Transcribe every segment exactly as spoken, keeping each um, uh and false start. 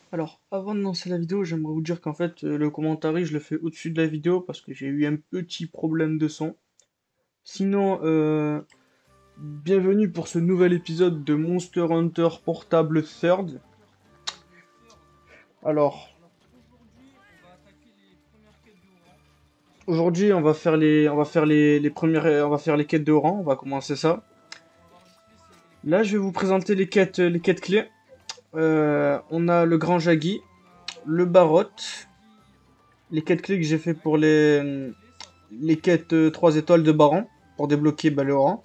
Alors, avant de lancer la vidéo, j'aimerais vous dire qu'en fait, euh, le commentaire, je le fais au-dessus de la vidéo parce que j'ai eu un petit problème de son. Sinon, euh, bienvenue pour ce nouvel épisode de Monster Hunter Portable Third. Alors, aujourd'hui, on va faire les, on va faire les, les premières, on va faire les quêtes de rang. On va commencer ça. Là, je vais vous présenter les quêtes, les quêtes clés. Euh, on a le Grand Jaggi, le Barot, les quêtes clés que j'ai fait pour les, les quêtes euh, trois étoiles de Baron pour débloquer bah, le rang.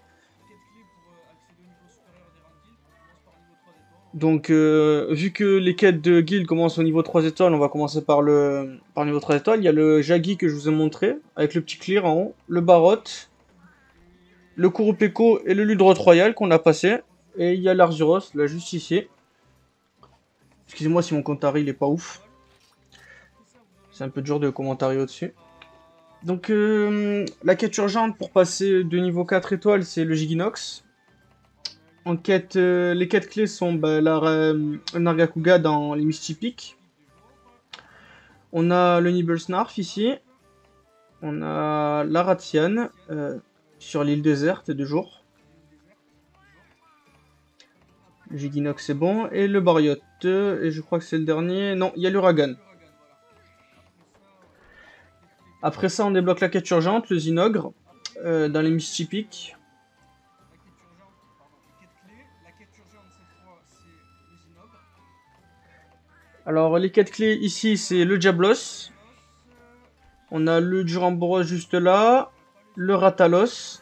Donc, euh, vu que les quêtes de guild commencent au niveau trois étoiles, on va commencer par le, par le niveau trois étoiles. Il y a le Jaggi que je vous ai montré, avec le petit clear en haut, le Barot, le Kurupeko et le Ludroth Royal qu'on a passé. Et il y a l'Arzuros, là juste ici. Excusez-moi si mon commentary il est pas ouf. C'est un peu dur de commentarer au-dessus. Donc, euh, la quête urgente pour passer de niveau quatre étoiles, c'est le Giginox. En quête, euh, les quêtes clés sont bah, la, euh, le Nargacuga dans les Misty Peak. On a le Nibblesnarf ici. On a la Ratian euh, sur l'île déserte de jour. Le Giginox c'est bon. Et le Bariot. Et je crois que c'est le dernier. Non, il y a l'Uragan. Après ça, on débloque la quête urgente, le Zinogre, euh, dans les Misty Peak. Alors, les quêtes clés ici, c'est le Diablos. On a le Duramboros juste là. Le Ratalos.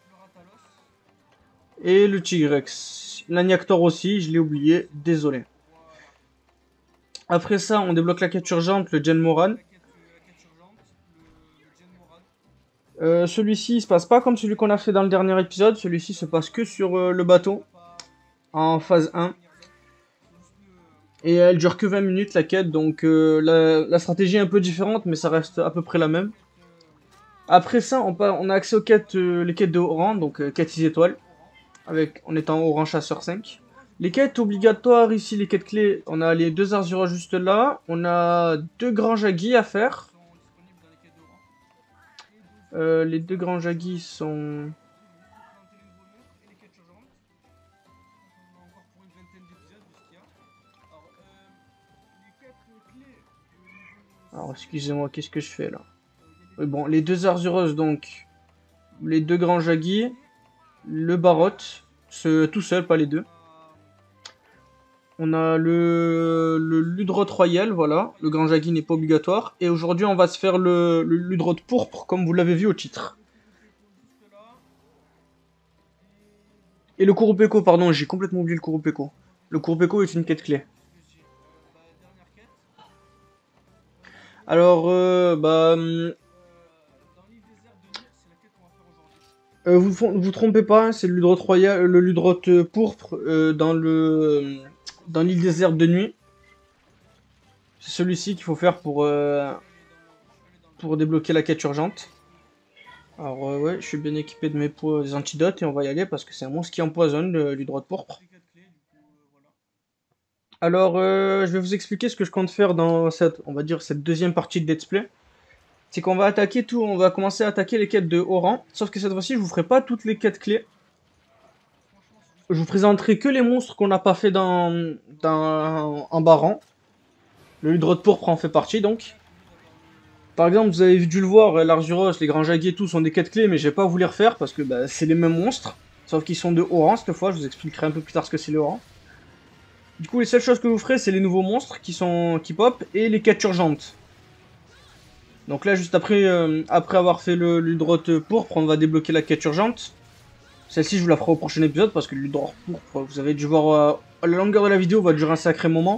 Et le Tigrex. L'Aniactor aussi, je l'ai oublié, désolé. Après ça, on débloque la quête urgente, le Genmoran. Euh, celui-ci, il se passe pas comme celui qu'on a fait dans le dernier épisode. Celui-ci se passe que sur euh, le bateau. En phase un. Et elle dure que vingt minutes la quête, donc euh, la, la stratégie est un peu différente, mais ça reste à peu près la même. Après ça, on, on a accès aux quêtes, euh, les quêtes de haut rang, donc euh, quêtes six étoiles, avec, en étant haut rang chasseur cinq. Les quêtes obligatoires ici, les quêtes clés, on a les deux Arzuros juste là, on a deux grands Jaggi à faire. Euh, les deux grands Jaggi sont... Alors excusez-moi, qu'est-ce que je fais là? Oui, bon, les deux Arzuros donc, les deux grands Jaggi, le Barot, ce, tout seul, pas les deux. On a le, le Ludroth Royal, voilà. Le Grand Jaggi n'est pas obligatoire. Et aujourd'hui, on va se faire le, le Ludroth Pourpre, comme vous l'avez vu au titre. Et le Kurupeko, pardon, j'ai complètement oublié le Kurupeko. Le Kurupeko est une quête clé. Alors, euh, bah... Euh, vous vous trompez pas, hein, c'est le Ludroth Royal, le Ludroth Pourpre euh, dans le dans l'île déserte de nuit. C'est celui-ci qu'il faut faire pour euh, pour débloquer la quête urgente. Alors euh, ouais, je suis bien équipé de mes pots des antidotes et on va y aller parce que c'est un monstre qui empoisonne le Ludroth Pourpre. Alors euh, je vais vous expliquer ce que je compte faire dans cette, on va dire cette deuxième partie de Let's Play. C'est qu'on va attaquer tout, on va commencer à attaquer les quêtes de haut rang. Sauf que cette fois-ci, je vous ferai pas toutes les quêtes clés. Je vous présenterai que les monstres qu'on n'a pas fait dans, dans en bas rang. Le Ludroth Pourpre en fait partie donc. Par exemple, vous avez dû le voir, l'Arzuros, les Grands Jaggi et tout sont des quêtes clés, mais je vais pas vous les refaire parce que bah, c'est les mêmes monstres. Sauf qu'ils sont de haut rang cette fois, je vous expliquerai un peu plus tard ce que c'est le haut rang. Du coup, les seules choses que vous ferez, c'est les nouveaux monstres qui sont qui pop et les quêtes urgentes. Donc là, juste après, euh, après avoir fait le Ludroth Pourpre, on va débloquer la quête urgente. Celle-ci, je vous la ferai au prochain épisode parce que le Ludroth Pourpre, vous avez dû voir euh, la longueur de la vidéo va durer un sacré moment.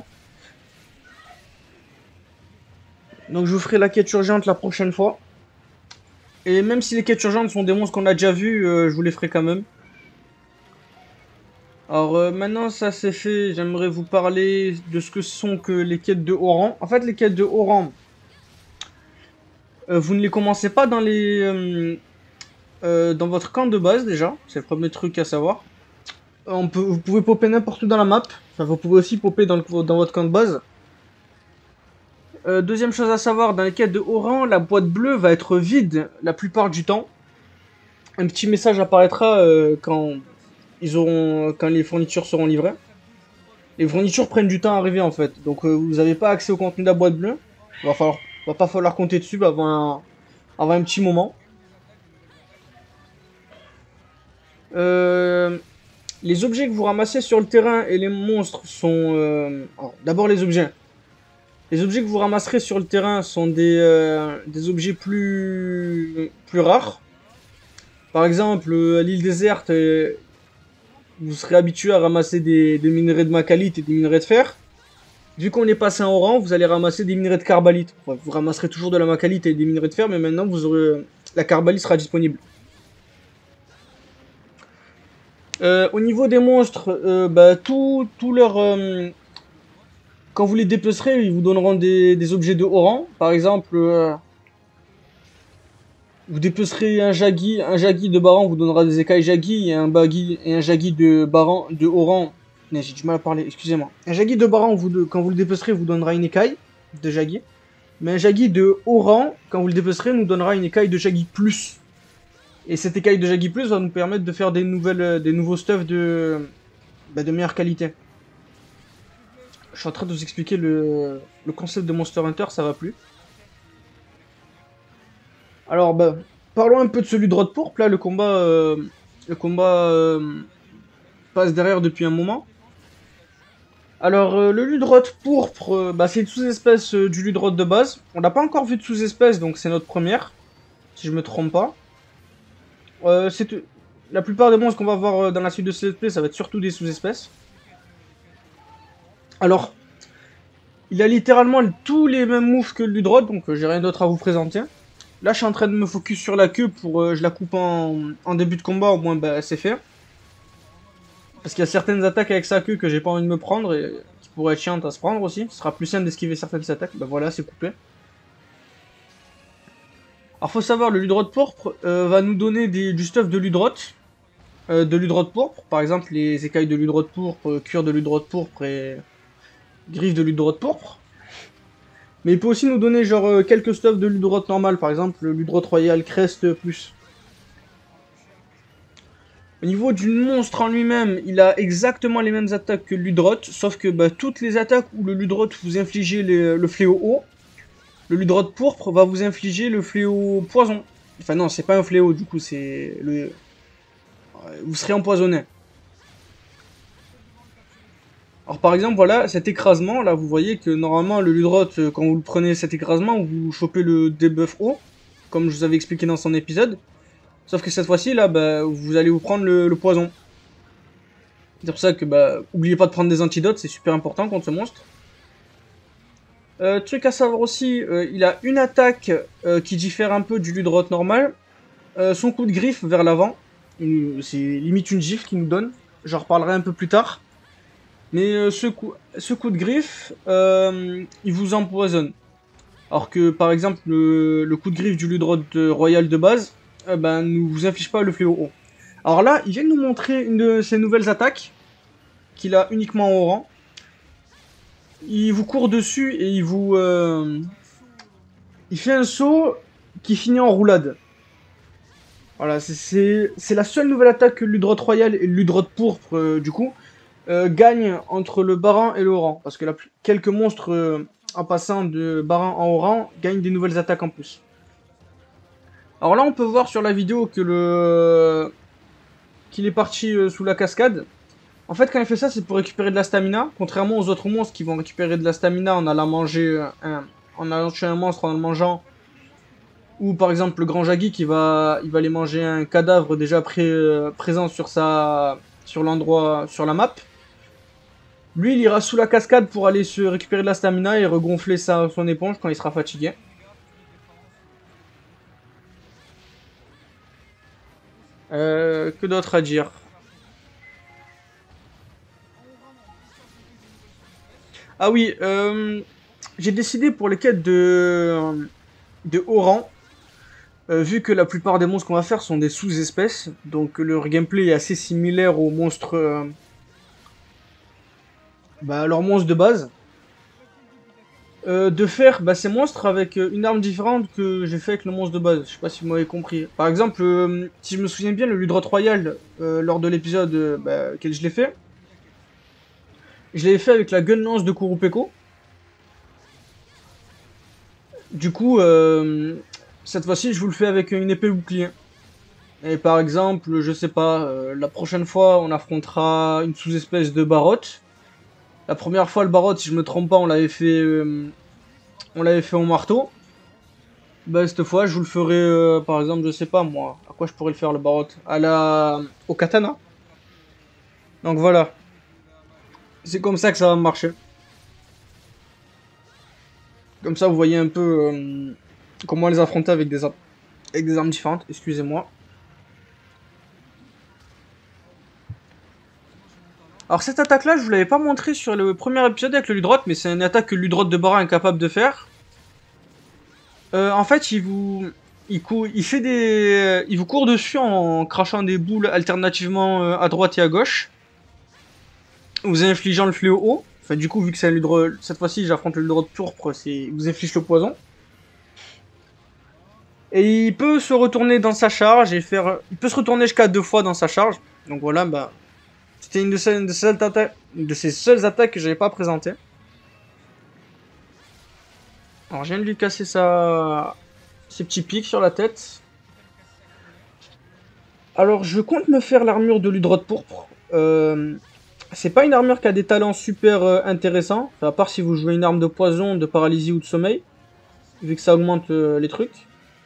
Donc je vous ferai la quête urgente la prochaine fois. Et même si les quêtes urgentes sont des monstres qu'on a déjà vus, euh, je vous les ferai quand même. Alors euh, maintenant ça c'est fait, j'aimerais vous parler de ce que sont que les quêtes de haut rang. En fait les quêtes de haut rang, euh, vous ne les commencez pas dans les euh, euh, dans votre camp de base déjà, c'est le premier truc à savoir. On peut, vous pouvez popper n'importe où dans la map, enfin vous pouvez aussi popper dans, le, dans votre camp de base. Euh, deuxième chose à savoir, dans les quêtes de haut rang, la boîte bleue va être vide la plupart du temps. Un petit message apparaîtra euh, quand, ils auront, quand les fournitures seront livrées. Les fournitures prennent du temps à arriver en fait, donc euh, vous n'avez pas accès au contenu de la boîte bleue. Il va, falloir, va pas falloir compter dessus avant un, avant un petit moment. Euh, les objets que vous ramassez sur le terrain et les monstres sont... Euh, D'abord les objets. Les objets que vous ramasserez sur le terrain sont des, euh, des objets plus, plus rares. Par exemple, à l'île déserte, euh, vous serez habitué à ramasser des, des minerais de macalite et des minerais de fer. Vu qu'on est passé en rang, vous allez ramasser des minerais de carbalite. Enfin, vous ramasserez toujours de la macalite et des minerais de fer, mais maintenant vous aurez, la carbalite sera disponible. Euh, au niveau des monstres, euh, bah, tout, tout leur, euh, quand vous les dépecerez, ils vous donneront des, des objets de haut rang. Par exemple, euh, vous dépecerez un Jaggi, un Jaggi de Baran vous donnera des écailles Jaggi, et un Bagui et un Jaggi de Baran de haut rang. J'ai du mal à parler, excusez-moi. Un Jaggi de Baran, vous, quand vous le dépecerez, vous donnera une écaille de Jaggi. Mais un Jaggi de haut rang, quand vous le dépecerez, nous donnera une écaille de Jaggi plus. Et cette écaille de Jaggi plus va nous permettre de faire des nouvelles, des nouveaux stuffs de, bah, de meilleure qualité. Je suis en train de vous expliquer le, le concept de Monster Hunter, ça va plus. Alors, bah, parlons un peu de celui de Rod Pourpre. Là, le combat, euh, le combat euh, passe derrière depuis un moment. Alors, euh, le Ludroth pourpre, euh, bah, c'est une sous-espèce euh, du Ludroth de base. On n'a pas encore vu de sous-espèce, donc c'est notre première, si je me trompe pas. Euh, c'est la plupart des monstres qu'on va voir euh, dans la suite de ce let's play, ça va être surtout des sous-espèces. Alors, il a littéralement tous les mêmes moves que le Ludroth, donc euh, j'ai rien d'autre à vous présenter. Là, je suis en train de me focus sur la queue pour euh, je la coupe en, en début de combat, au moins bah, c'est fait. Parce qu'il y a certaines attaques avec sa queue que j'ai pas envie de me prendre et qui pourraient être chiantes à se prendre aussi. Ce sera plus simple d'esquiver certaines attaques. Bah voilà, c'est coupé. Alors faut savoir, le Ludroth pourpre euh, va nous donner des, du stuff de Ludroth. Euh, de Ludroth pourpre. Par exemple, les écailles de Ludroth pourpre, euh, cuir de Ludroth pourpre et griffes de Ludroth pourpre. Mais il peut aussi nous donner genre euh, quelques stuffs de Ludroth normal. Par exemple, le Ludroth royal crest plus. Au niveau du monstre en lui-même, il a exactement les mêmes attaques que le Ludroth, sauf que bah, toutes les attaques où le Ludroth vous infligez les, le fléau haut, le Ludroth pourpre va vous infliger le fléau poison. Enfin non, c'est pas un fléau, du coup, c'est le... Vous serez empoisonné. Alors par exemple, voilà, cet écrasement, là, vous voyez que normalement, le Ludroth, quand vous le prenez cet écrasement, vous chopez le debuff haut, comme je vous avais expliqué dans son épisode. Sauf que cette fois-ci, là, bah, vous allez vous prendre le, le poison. C'est pour ça que, bah, oubliez pas de prendre des antidotes, c'est super important contre ce monstre. Euh, truc à savoir aussi, euh, il a une attaque euh, qui diffère un peu du Ludroth normal. Euh, son coup de griffe vers l'avant, c'est limite une gifle qu'il nous donne. J'en reparlerai un peu plus tard. Mais euh, ce, coup, ce coup de griffe, euh, il vous empoisonne. Alors que, par exemple, le, le coup de griffe du Ludroth royal de base, Euh, ben, ne vous inflige pas le fléau haut. Alors là, il vient de nous montrer une de ses nouvelles attaques, qu'il a uniquement au rang. Il vous court dessus et il vous... Euh... Il fait un saut qui finit en roulade. Voilà, c'est la seule nouvelle attaque que le Ludroth royal et le Ludroth pourpre, euh, du coup, euh, gagnent entre le Baran et le haut rang. Parce que là, quelques monstres, euh, en passant de Baran en haut rang, gagnent des nouvelles attaques en plus. Alors là, on peut voir sur la vidéo que le qu'il est parti euh, sous la cascade. En fait, quand il fait ça, c'est pour récupérer de la stamina. Contrairement aux autres monstres qui vont récupérer de la stamina en allant manger un, en allant tuer un monstre en le mangeant. Ou par exemple le grand Jaggi qui va, il va aller manger un cadavre déjà pré, euh, présent sur sa, sur l'endroit, sur la map. Lui, il ira sous la cascade pour aller se récupérer de la stamina et regonfler sa, son éponge quand il sera fatigué. Euh, que d'autre à dire? Ah oui, euh, j'ai décidé pour les quêtes de, de haut rang, euh, vu que la plupart des monstres qu'on va faire sont des sous-espèces, donc leur gameplay est assez similaire aux monstres, euh, bah, leurs monstres de base. euh, de faire bah, ces monstres avec euh, une arme différente que j'ai fait avec le monstre de base. Je sais pas si vous m'avez compris. Par exemple, euh, si je me souviens bien, le Ludroth Royal, euh, lors de l'épisode euh, bah, auquel je l'ai fait, je l'ai fait avec la gun lance de Kurupeko. Du coup, euh, cette fois-ci, je vous le fais avec une épée bouclier. Et par exemple, je sais pas, euh, la prochaine fois, on affrontera une sous-espèce de Barotte. La première fois, le Barotte, si je me trompe pas, on l'avait fait, euh, on l'avait fait au marteau. Bah, cette fois, je vous le ferai, euh, par exemple, je sais pas moi, à quoi je pourrais le faire le Barotte? À la, au katana. Donc voilà, c'est comme ça que ça va marcher. Comme ça, vous voyez un peu euh, comment les affronter avec des, avec des armes différentes. Excusez-moi. Alors cette attaque-là, je vous l'avais pas montré sur le premier épisode avec le Ludroth, mais c'est une attaque que le Ludroth de Bara est incapable de faire. Euh, en fait, il vous, il, cou... il fait des, il vous court dessus en crachant des boules alternativement euh, à droite et à gauche, vous infligeant le fléau haut. Enfin, du coup, vu que c'est un Ludroth, cette fois-ci, j'affronte le Ludroth pourpre, c'est, vous inflige le poison. Et il peut se retourner dans sa charge et faire, il peut se retourner jusqu'à deux fois dans sa charge. Donc voilà, bah, c'était une de ces, de ces, atta... de ces seules attaques que j'avais pas présentées. Alors, je viens de lui casser sa... ses petits pics sur la tête. Alors, je compte me faire l'armure de Ludroth pourpre. Euh, c'est pas une armure qui a des talents super euh, intéressants. Enfin, à part si vous jouez une arme de poison, de paralysie ou de sommeil. Vu que ça augmente euh, les trucs.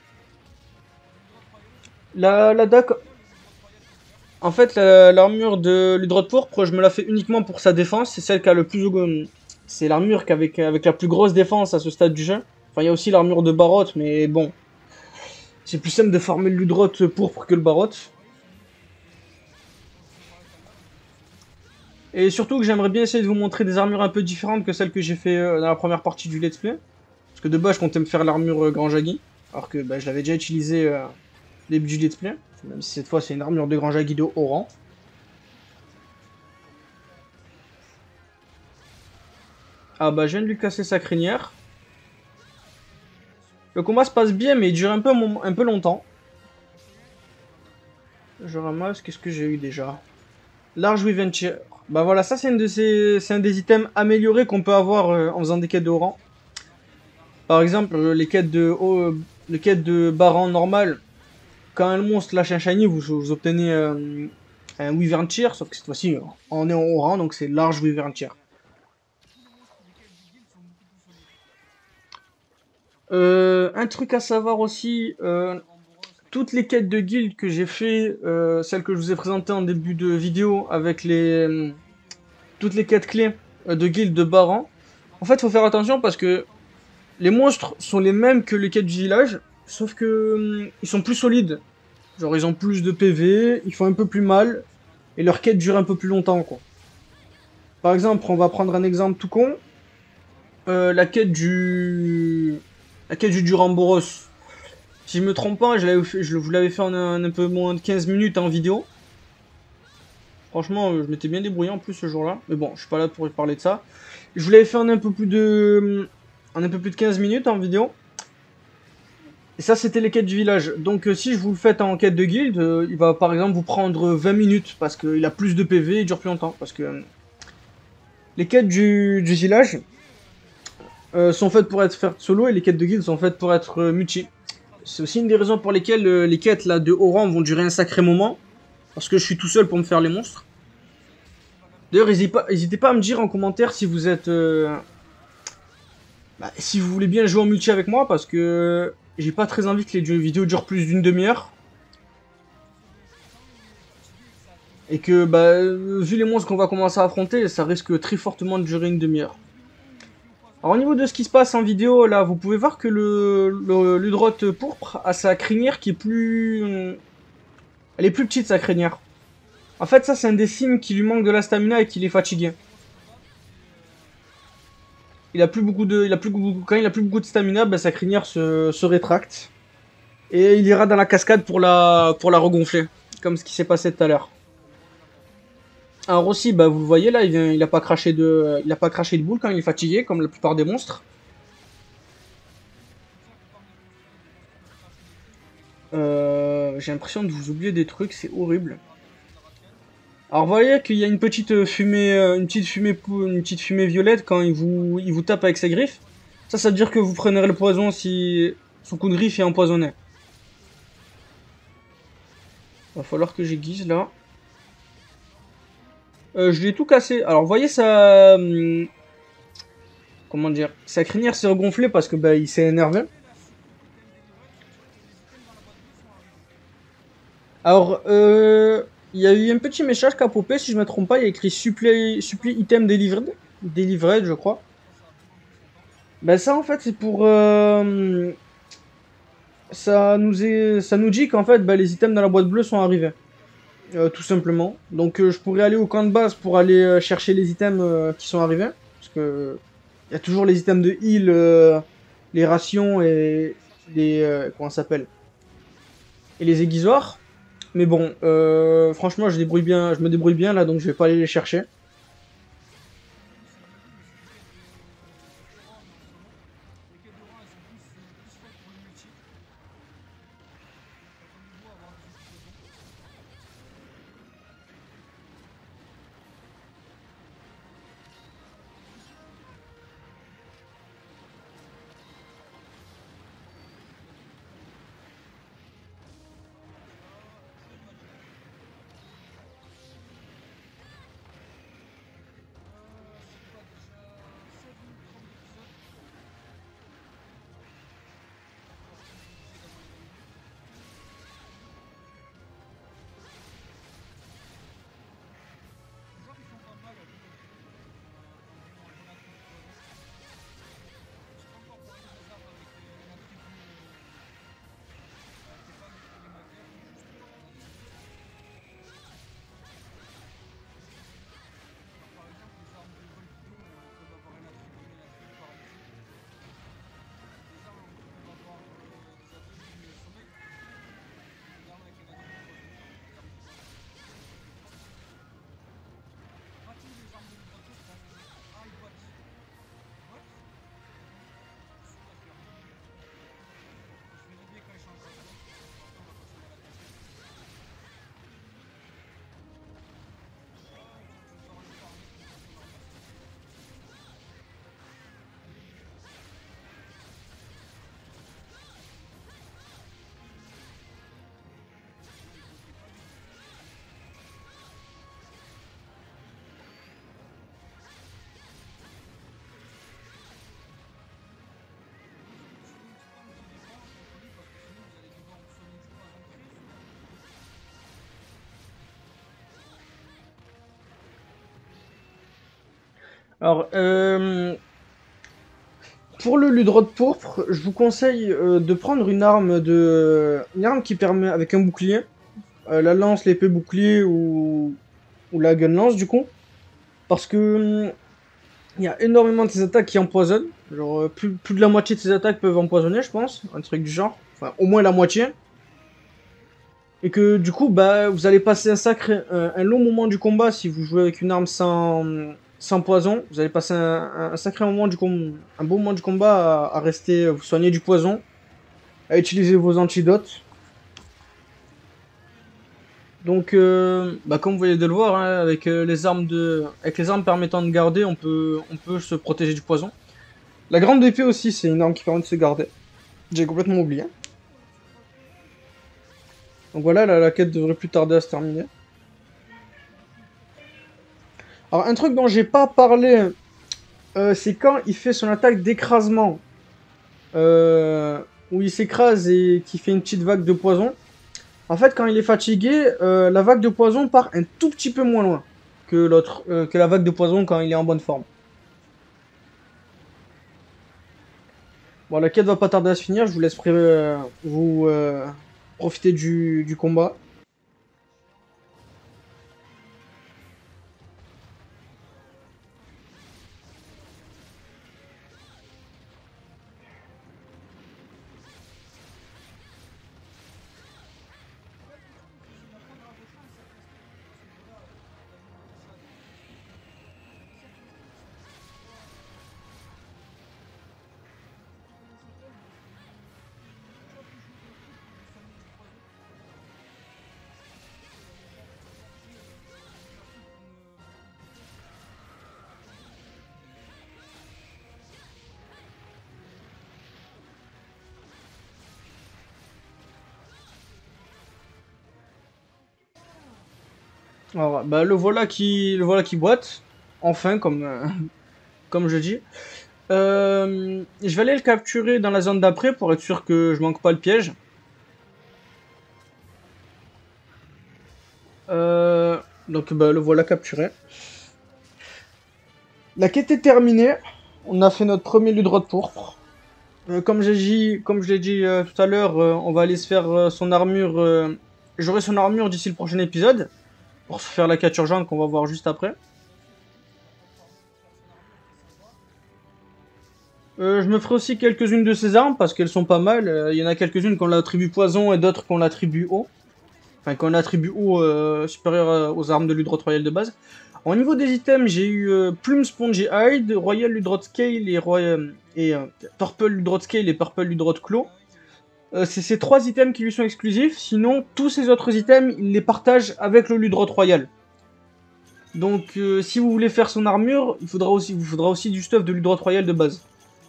La, la D A C... En fait, l'armure de Ludroth pourpre, je me la fais uniquement pour sa défense. C'est celle qui a le plus... C'est l'armure avec, avec la plus grosse défense à ce stade du jeu. Enfin, il y a aussi l'armure de Barotte, mais bon. C'est plus simple de farmer le Ludroth pourpre que le Barotte. Et surtout que j'aimerais bien essayer de vous montrer des armures un peu différentes que celles que j'ai fait dans la première partie du let's play. Parce que de base, je comptais me faire l'armure Grand Jaggi. Alors que bah, je l'avais déjà utilisé euh, au début du let's play. Même si cette fois, c'est une armure de Grand Jaggi de haut rang. Ah bah, je viens de lui casser sa crinière. Le combat se passe bien, mais il dure un peu, un peu longtemps. Je ramasse, qu'est-ce que j'ai eu déjà? Large Weaventure. Bah voilà, ça c'est un, de ces... un des items améliorés qu'on peut avoir euh, en faisant des quêtes de haut rang. Par exemple, euh, les quêtes de haut, euh, les quêtes de bas rang normal, quand un monstre lâche un shiny, vous, vous obtenez euh, un Wyvern Tear, sauf que cette fois-ci, on est en haut rang, donc c'est Large Wyvern Tear. Euh, un truc à savoir aussi, euh, toutes les quêtes de guild que j'ai fait, euh, celles que je vous ai présentées en début de vidéo, avec les euh, toutes les quêtes clés de guild de bas rang, en fait, il faut faire attention parce que les monstres sont les mêmes que les quêtes du village, sauf que euh, ils sont plus solides. Genre, ils ont plus de P V, ils font un peu plus mal, et leur quête dure un peu plus longtemps, quoi. Par exemple, on va prendre un exemple tout con. Euh, la quête du... La quête du Duramboros. Si je me trompe pas, je, fait, je vous l'avais fait en un, un peu moins de quinze minutes en vidéo. Franchement, je m'étais bien débrouillé en plus ce jour-là. Mais bon, je suis pas là pour parler de ça. Je vous l'avais fait en un peu plus de... En un peu plus de quinze minutes en vidéo. Et ça, c'était les quêtes du village. Donc, euh, si je vous le fais en quête de guild, euh, il va par exemple vous prendre vingt minutes. Parce qu'il a plus de P V et il dure plus longtemps. Parce que euh, les quêtes du, du village euh, sont faites pour être faites solo et les quêtes de guild sont faites pour être euh, multi. C'est aussi une des raisons pour lesquelles euh, les quêtes là, de haut rang vont durer un sacré moment. Parce que je suis tout seul pour me faire les monstres. D'ailleurs, n'hésitez pas, pas à me dire en commentaire si vous êtes... Euh, bah, si vous voulez bien jouer en multi avec moi, parce que j'ai pas très envie que les vidéos durent plus d'une demi-heure. Et que, bah, vu les monstres qu'on va commencer à affronter, ça risque très fortement de durer une demi-heure. Alors au niveau de ce qui se passe en vidéo, là, vous pouvez voir que le, le Ludroth pourpre a sa crinière qui est plus... Elle est plus petite, sa crinière. En fait, ça, c'est un des signes qu'il lui manque de la stamina et qu'il est fatigué. Il a plus beaucoup de... Il a plus beaucoup... Quand il a plus beaucoup de stamina, bah, sa crinière se... se rétracte. Et il ira dans la cascade pour la, pour la regonfler. Comme ce qui s'est passé tout à l'heure. Alors aussi, bah, vous le voyez là, il, vient... il a pas craché de... Il a pas craché de boule quand il est fatigué, comme la plupart des monstres. Euh, j'ai l'impression de vous oublier des trucs, c'est horrible. Alors, vous voyez qu'il y a une petite fumée, euh, une petite fumée, pou- une petite fumée violette quand il vous, il vous tape avec ses griffes. Ça, ça veut dire que vous prenez le poison si son coup de griffe est empoisonné. Va falloir que j'aiguise là. Euh, je lui ai tout cassé. Alors, vous voyez ça, hum, comment dire, sa crinière s'est regonflée parce que bah il s'est énervé. Alors, euh, il y a eu un petit message qui a popé, si je me trompe pas, il y a écrit supply, supply item delivered, delivered, je crois. Ben ça, en fait, c'est pour, euh, ça nous est, ça nous dit qu'en fait, ben, les items dans la boîte bleue sont arrivés, euh, tout simplement. Donc, euh, je pourrais aller au camp de base pour aller euh, chercher les items euh, qui sont arrivés, parce que il y a toujours les items de heal, euh, les rations et les, euh, comment ça s'appelle, et les aiguisoirs. Mais bon, euh, franchement, je débrouille bien, je me débrouille bien là, donc je vais pas aller les chercher. Alors, euh, pour le Ludroth pourpre, je vous conseille euh, de prendre une arme de, une arme qui permet avec un bouclier, euh, la lance, l'épée bouclier ou, ou la gun lance du coup, parce que hum, il y a énormément de ces attaques qui empoisonnent. Genre euh, plus, plus de la moitié de ces attaques peuvent empoisonner, je pense, un truc du genre, enfin au moins la moitié. Et que du coup, bah, vous allez passer un sacré, un, un long moment du combat si vous jouez avec une arme sans, sans poison. Vous allez passer un, un sacré moment du com- un bon moment du combat à, à rester, vous soigner du poison, à utiliser vos antidotes. Donc, euh, bah, comme vous voyez de le voir, hein, avec euh, les armes de, avec les armes permettant de garder, on peut, on peut se protéger du poison. La grande épée aussi, c'est une arme qui permet de se garder. J'ai complètement oublié. Donc voilà, la, la quête devrait plus tarder à se terminer. Alors, un truc dont j'ai pas parlé, euh, c'est quand il fait son attaque d'écrasement, euh, où il s'écrase et qui fait une petite vague de poison. En fait, quand il est fatigué, euh, la vague de poison part un tout petit peu moins loin que l'autre, euh, que la vague de poison quand il est en bonne forme. Bon, la quête va pas tarder à se finir, je vous laisse pré- euh, vous euh, profiter du, du combat. Alors, bah, le voilà qui, le voilà qui boite. Enfin, comme, euh, comme je dis. Euh, je vais aller le capturer dans la zone d'après pour être sûr que je manque pas le piège. Euh, donc bah, le voilà capturé. La quête est terminée. On a fait notre premier Ludroth pourpre. Euh, comme j'ai dit, comme je l'ai dit euh, tout à l'heure, euh, on va aller se faire euh, son armure. Euh, J'aurai son armure d'ici le prochain épisode pour se faire la quête urgente qu'on va voir juste après. Euh, je me ferai aussi quelques-unes de ses armes parce qu'elles sont pas mal. Euh, Il y en a quelques-unes qu'on l'attribue poison et d'autres qu'on l'attribue eau. Enfin, qu'on attribue haut euh, supérieur euh, aux armes de Ludroth Royal de base. Au niveau des items, j'ai eu euh, Plume Spongy Hide, Royal Ludroth Scale et, Royal, et euh, Purple Ludroth Scale et Purple Ludroth Claw. Euh, c'est ces trois items qui lui sont exclusifs, sinon tous ces autres items, il les partage avec le Ludroth Royal. Donc euh, si vous voulez faire son armure, il faudra aussi, vous faudra aussi du stuff de Ludroth Royal de base.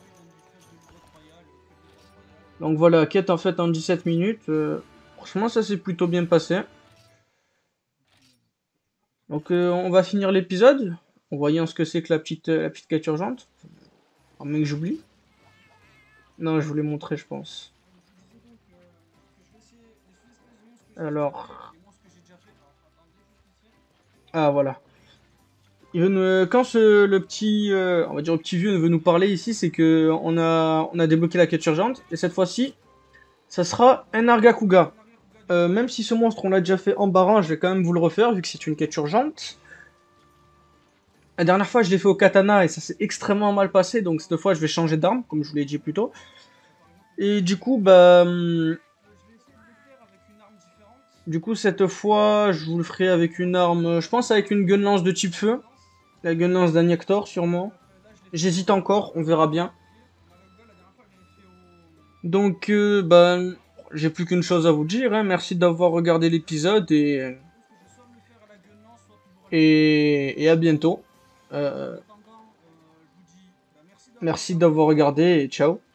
Donc voilà, quête en fait en dix-sept minutes. Euh, franchement, ça s'est plutôt bien passé. Donc euh, on va finir l'épisode en voyant ce que c'est que la petite, euh, la petite quête urgente. Oh mec, j'oublie. Non, je voulais montrer, je pense. Alors... Ah, voilà. Il veut nous- Quand ce, le petit, euh, on va dire le petit vieux veut nous parler ici, c'est que on a, on a débloqué la quête urgente. Et cette fois-ci, ça sera un Argakuga. Euh, même si ce monstre, on l'a déjà fait en barrant, je vais quand même vous le refaire, vu que c'est une quête urgente. La dernière fois, je l'ai fait au katana et ça s'est extrêmement mal passé, donc cette fois, je vais changer d'arme, comme je vous l'ai dit plus tôt. Et du coup, bah... hum, Du coup, cette fois, je vous le ferai avec une arme, je pense avec une gunlance de type feu. La gunlance d'Aniactor, sûrement. J'hésite encore, on verra bien. Donc, euh, bah, j'ai plus qu'une chose à vous dire. Hein. Merci d'avoir regardé l'épisode et... et... et à bientôt. Euh, Merci d'avoir regardé et ciao.